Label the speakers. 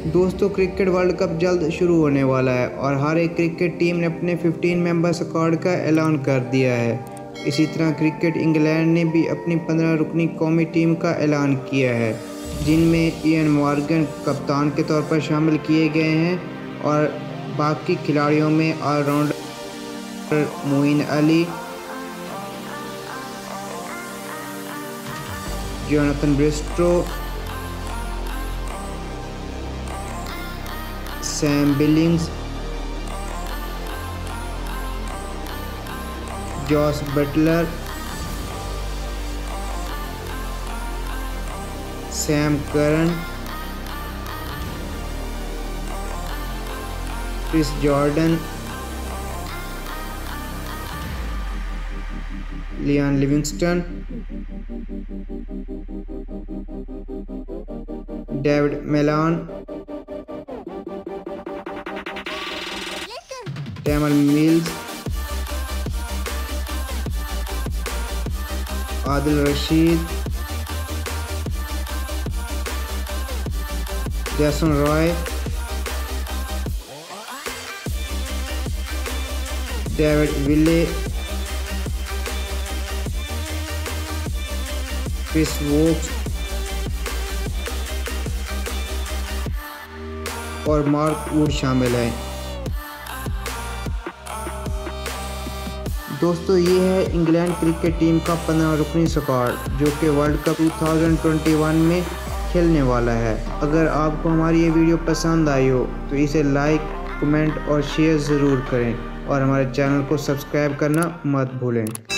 Speaker 1: दोस्तों cricket world cup जल्द शुरू होने वाला है और हर एक क्रिकेट टीम ने अपने 15 मेंबर स्क्वाड का ऐलान कर दिया है। इसी तरह क्रिकेट इंग्लैंड ने भी अपनी 15 रुकनी कौमी टीम का ऐलान किया है, जिनमें इयन मॉर्गन कप्तान के तौर पर शामिल किए गए हैं और बाकी खिलाड़ियों में allrounder Moeen Ali, Jonathan Bairstow, Sam Billings, Jos Buttler, Sam Curran, Chris Jordan, Liam Livingstone, David Malan, Tymal Mills, Adil Rashid, Jason Roy, David Willey, Chris Woakes और मार्क वुड शामिल हैं। दोस्तों ये है इंग्लैंड क्रिकेट टीम का 15 रुकनी स्क्वाड जो कि वर्ल्ड कप 2021 में खेलने वाला है। अगर आपको हमारी ये वीडियो पसंद आई हो तो इसे लाइक, कमेंट और शेयर ज़रूर करें और हमारे चैनल को सब्सक्राइब करना मत भूलें।